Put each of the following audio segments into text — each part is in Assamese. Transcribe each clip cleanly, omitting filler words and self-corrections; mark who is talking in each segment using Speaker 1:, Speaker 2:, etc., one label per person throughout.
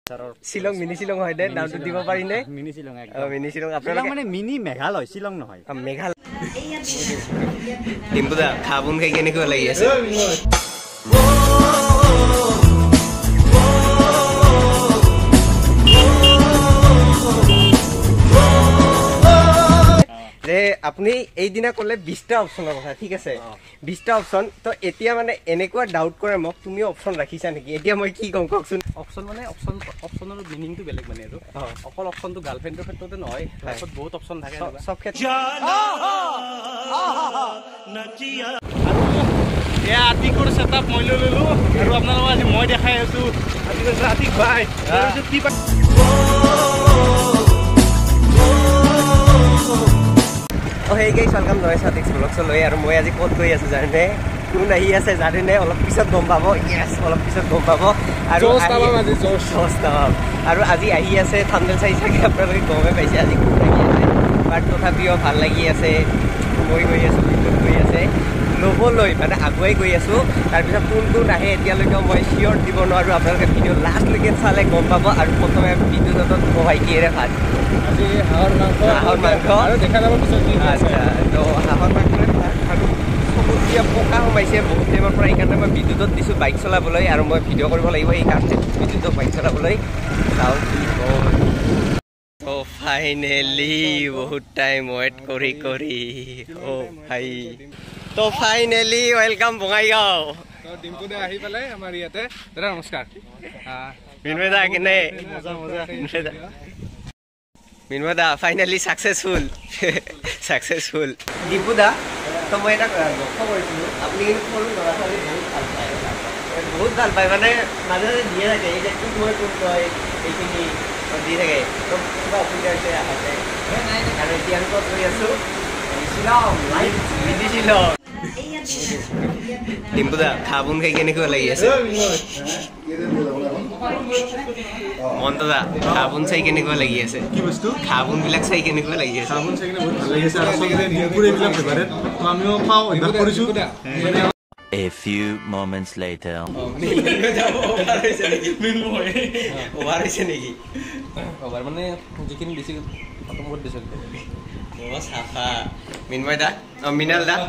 Speaker 1: শিলং মিনি শিলং হয় দে নামটো দিব পাৰি নে
Speaker 2: মিনি শিলং
Speaker 1: মিনি শিলং
Speaker 2: আপোনালোকে মানে মিনি মেঘালয় শিলং নহয়
Speaker 1: মেঘালয় ডিম্পুদা খাবুন খাই কেনেকুৱা লাগি আছে যে আপুনি এই দিনা কলে 20টা অপচনৰ কথা ঠিক আছে 20টা অপচন তো এতিয়া মানে এনেকুৱা ডাউট কৰে মোক তুমি অপচন ৰাখিছা নেকি এতিয়া মই কি কম কওকচোন
Speaker 3: অপচন মানে অপচনৰ মিনিংটো বেলেগ মানে আৰু অকল অপচনটো গাৰ্লফ্ৰেণ্ডৰ ক্ষেত্ৰতে নহয় লাইফত বহুত অপচন থাকে
Speaker 1: সব ক্ষেত্ৰত
Speaker 3: এয়া আতিকৰ সেটআপ মই লৈ ললো আৰু আপোনালোকক আজি মই দেখাই আছো আতিক ভাই কি
Speaker 1: hey guys, welcome to Satik's vlog. So loy aru moi aji kot goi asu jane kun ahi ase jane ne olop pisot gom pabo yes olop pisot gom pabo aru josh tawam aru aji ahi ase thumbnail sai sake apnaloke gome paise aji kun ahi ase but tothapio bhal lagi ase moi goi asu video goi ase lobo loi mane aguai goi asu tar pisot kun ahe etia loke moi sure dibo noaru apnaloke video last loke sale gom pabo aru protome video totot mohai kiere phat
Speaker 3: আজি হাঁহৰ মাংস আৰু দেখা যাব পিছত কি
Speaker 1: আচ্ছা তো হাঁহৰ মাংস আৰু সবুজীয়া পকা সোমাইছে বহুত টাইমৰ পৰা এইকাৰণে মই বিদ্যুতত দিছোঁ বাইক চলাবলৈ আৰু মই ভিডিঅ' কৰিব লাগিব এইকাৰণে বিদ্যুতত বাইক চলাবলৈ চাওঁ কি হয় তো ফাইনেলি বহুত টাইম ৱেইট কৰি ভাই তো ফাইনেলি ৱেলকাম বঙাইগাঁও
Speaker 3: তো ডিম্পুদা আহি পেলাই আমাৰ ইয়াতে দাদা নমস্কাৰ
Speaker 1: মিনময় দা কেনে মজা মিনমদা ফাইনালি সাকসেসফুল দীপুদা তো মই এটা লক্ষ্য কৰিছিলোঁ আপুনি কিন্তু সৰু ল'ৰা ছোৱালী বহুত ভাল পায় মানে মাজে মাজে দিয়ে থাকে এই যে কোন কয় এইখিনি দি থাকে তো কিবা অসুবিধা হৈছে আহোঁতে আৰু এতিয়া আমি ক'ত গৈ আছোঁ শ্বিলং ডিম্পুদা খাবুন খাই কেনেকুৱা লাগি আছে মন্তদা খাবুন চাই কেনেকুৱা লাগি আছে
Speaker 3: কি বস্তু
Speaker 1: খাবুন বিলাক চাই কেনেকুৱা লাগি আছে
Speaker 3: খাবুন চাই কিনে বহুত ভাল লাগি আছে আচলতে ডিম্পুৰ এইবিলাক ফেভাৰিট তো আমিও পাওঁ অভ্যাস কৰিছোঁ
Speaker 4: A few moments later.
Speaker 1: অভাৰ হৈছে নেকি
Speaker 3: অভাৰ মানে যিখিনি বেছি খতম কৰি দিছিল
Speaker 1: চাফা মিনময় দা মিনাল দা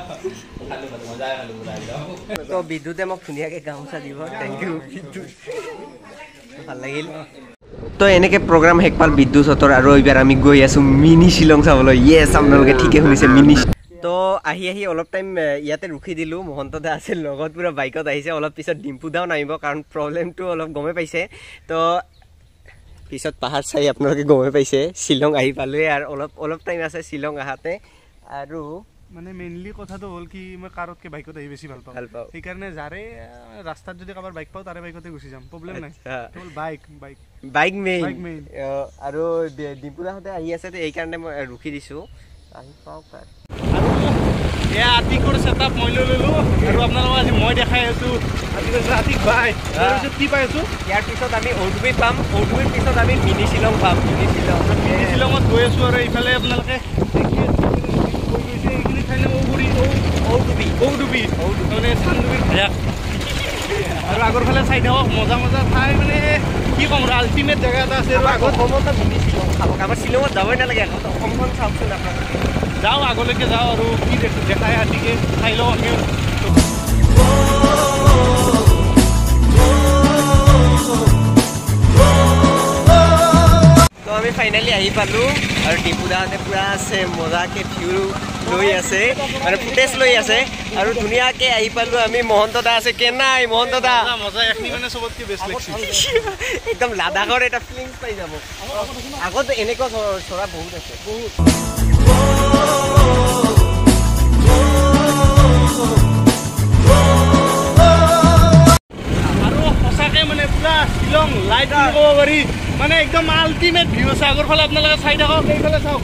Speaker 1: তো বিদ্যুতে মোক ধুনীয়াকৈ গামোচা দিব থেংক ইউ বিদ্যুৎ ভাল লাগিল তো এনেকৈ প্ৰগ্ৰাম শেষ পাল বিদ্যুতৰ আৰু এইবাৰ আমি গৈ আছোঁ মিনি শ্বিলং চাবলৈ য়েছ আপোনালোকে ঠিকে শুনিছে মিনি তো আহি অলপ টাইম ইয়াতে ৰখি দিলোঁ মহন্ত দা আছিল লগত পুৰা বাইকত আহিছে অলপ পিছত ডিম্পুদাও নামিব কাৰণ প্ৰব্লেমটো অলপ গমে পাইছে তো পিছত পাহাৰ চাই আপোনালোকে গমে পাইছে শ্বিলং আহি পালোৱে আৰু অলপ টাইম আছে শ্বিলং আহাতে আৰু
Speaker 3: মানে মেইনলি কথাটো হ'ল কি মই কাৰতকৈ বাইকত আহি বেছি ভাল পাওঁ সেইকাৰণে যাৰে ৰাস্তাত যদি কাৰোবাৰ বাইক পাওঁ তাৰে বাইকতে গুচি যাম প্ৰব্লেম নাই কেৱল বাইক মেইন
Speaker 1: আৰু ডিম্পুদাহঁতে আহি আছে এইকাৰণে মই ৰখি দিছোঁ আহি পাওঁ তাৰ
Speaker 3: এয়া আতিকৰ সেটআপ মই লৈ ললো আৰু আপোনালোকক আজি মই দেখাই আছোঁ আতিক ভাই কি পাই আছোঁ
Speaker 1: ইয়াৰ পিছত আমি ঔডুবি পাম ঔডুবিৰ পিছত আমি মিনি শ্বিলং পাম মিনি
Speaker 3: শ্বিলঙত গৈ আছোঁ আৰু এইফালে আপোনালোকে এইখিনি ঠাই নাম ঔডুবি মানে চান্দুবিৰ ভায়াক আৰু আগৰ ফালে চাই থাকক মজা ঠাই মানে কি ক'ম আৰু আল্টিমেট জেগা এটা আছে আৰু আগত
Speaker 1: অসমত মিনি শ্বিলং চাওক আমাৰ শ্বিলঙত যাবই নালাগে অসমখন চাওকচোন আপোনালোকে
Speaker 3: যাওঁ আগলৈকে যাওঁ আৰু কি দেখাই আতিকে চাই লওঁ আমিও
Speaker 1: তো আমি ফাইনেলি আহি পালোঁ আৰু ডিপুদাহঁতে পূৰা আছে মজাকৈ ভিউ লৈ আছে মানে ফুটেজ লৈ আছে আৰু ধুনীয়াকৈ আহি পালোঁ আমি মহন্ত দা আছে কেনাই মহন্ত দা
Speaker 3: মজা এখিনি মানে চবতকৈ বেষ্ট লাগিছে
Speaker 1: একদম লাডাখৰ এটা ফিলিংছ পাই যাব আগত এনেকুৱা চৰা বহুত আছে বহুত
Speaker 3: আৰু সঁচাকৈ মানে পুৰা শ্বিলং লাইট বুলি ক'ব পাৰি মানে একদম আল্টিমেট ভিউ আছে আগৰ ফালে আপোনালোকে চাই থাকক এইফালে চাওক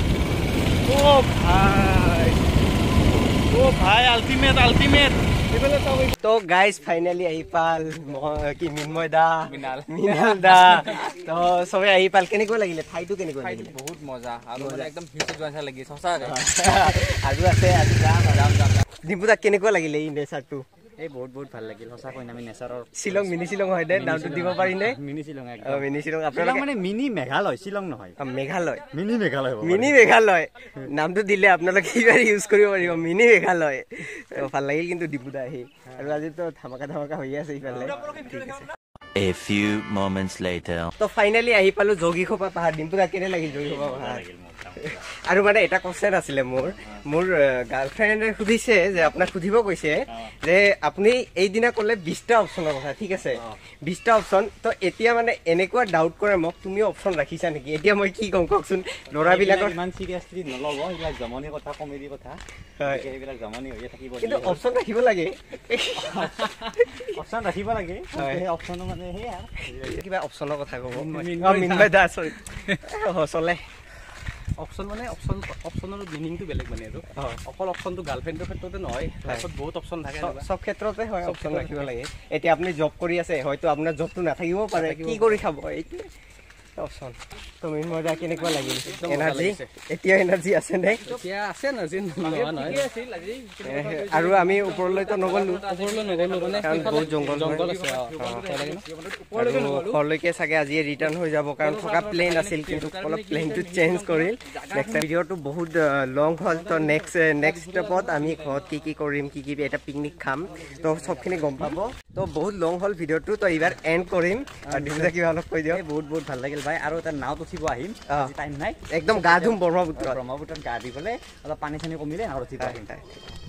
Speaker 3: ভাই আল্টিমেট এইফালে চাওক
Speaker 1: তো গাইজ ফাইনেলি আহি পাল কি মিনময় দা মিনাল দা তো চবে আহি পাল কেনেকুৱা লাগিলে ঠাইটো কেনেকুৱা লাগিলে
Speaker 2: বহুত মজা আৰু একদম হিউজ যোৱা লাগিছে সঁচাকৈ
Speaker 1: আৰু আছে আজি যাম ডিম্পুদা কেনেকুৱা লাগিলে এই নেচাৰটো
Speaker 2: এই বহুত বহুত ভাল লাগিল সঁচাকৈ আমি নেচাৰৰ
Speaker 1: শ্বিলং মিনি শ্বিলং হয় দে নামটো দিব পাৰিনে
Speaker 2: মিনি শ্বিলং
Speaker 1: মিনি শ্বিলং
Speaker 2: আপোনালোকে
Speaker 1: আপোনালোকে
Speaker 2: মানে মিনি মেঘালয় শ্বিলং নহয়
Speaker 1: মেঘালয়
Speaker 2: মিনি মেঘালয়
Speaker 1: মিনি মেঘালয় নামটো দিলে আপোনালোকে এইবাৰ ইউজ কৰিব পাৰিব মিনি মেঘালয় ভাল লাগিল কিন্তু ডিপুদা আহি আৰু আজিতো ধামাকা হৈ আছে ইফালে ঠিক আছে
Speaker 4: A few moments later.
Speaker 1: তো ফাইনালি আহি পালো যোগীখোপা পাহাৰ ডিম্পুদা কেনে লাগিল যোগীখোপা পাহাৰ আৰু মানে এটা কোৱেশ্চন আছিলে মোৰ গাৰ্লফ্ৰেণ্ডে সুধিছে যে আপোনাক সুধিব কৈছে যে আপুনি এইদিনা ক'লে 20টা অপশ্যনৰ কথা ঠিক আছে 20টা অপশ্যন তো এতিয়া মানে এনেকুৱা ডাউট কৰে মোক তুমি অপশ্যন ৰাখিছা নেকি এতিয়া মই কি কম কওকচোন ল'ৰাবিলাকৰ
Speaker 2: ইমান চিৰিয়াছলি নল'ব এইবিলাক জমনি কথা কমেডি কথা
Speaker 1: হয়
Speaker 2: এইবিলাক জমনি হৈ থাকিব
Speaker 1: কিন্তু অপশ্যন ৰাখিব লাগে
Speaker 2: অপশ্যন ৰাখিব লাগে সেই অপশ্যনো মানে সেয়া
Speaker 1: কিবা অপশ্যনৰ কথা ক'ব মিনবাই দা চৰি চলে
Speaker 3: অপশ্যন মানে অপশ্যনৰ মিনিংটো বেলেগ মানে আৰু অকল অপশ্যনটো গাৰ্লফ্ৰেণ্ডৰ ক্ষেত্ৰতে নহয় লাইফত বহুত অপশ্যন থাকে
Speaker 1: সব ক্ষেত্ৰতে হয় অপশ্যন ৰাখিব লাগে এতিয়া আপুনি জব কৰি আছে হয়তো আপোনাৰ জবটো নাথাকিবও পাৰে কি কৰি খাব এইটো অপশ্যন তুমি মই কেনেকুৱা লাগিল এনাৰ্জি এতিয়া এনাৰ্জি আছে নে
Speaker 3: এতিয়া আছে এনাৰ্জি নোহোৱা নহয়
Speaker 1: আৰু আমি ওপৰলৈতো নগলো মানে কাৰণ বহুত জংঘল
Speaker 3: আছে
Speaker 1: ঘৰলৈকে চাগে আজি ৰিটাৰ্ণ হৈ যাব কাৰণ থকা প্লেন আছিল কিন্তু অলপ প্লেনটো চেঞ্জ কৰিল নেক্সট ভিডিঅ'টো বহুত লং হ'ল তো নেক্সট ষ্টেপত আমি ঘৰত কি কৰিম কি এটা পিকনিক খাম তো চবখিনি গম পাব তো বহুত লং হ'ল ভিডিঅ'টো তো এইবাৰ এণ্ড কৰিম আৰু ডিম্পুদা কিবা অলপ কৈ দিয়ক
Speaker 2: বহুত ভাল লাগিল ভাই আৰু এটা নাওত উঠিব আহিম টাইম নাই
Speaker 1: একদম গা ধুম ব্ৰহ্মপুত্ৰত
Speaker 2: গা দি পেলাই অলপ পানী চানী কমিলে আৰু উঠিব আহিম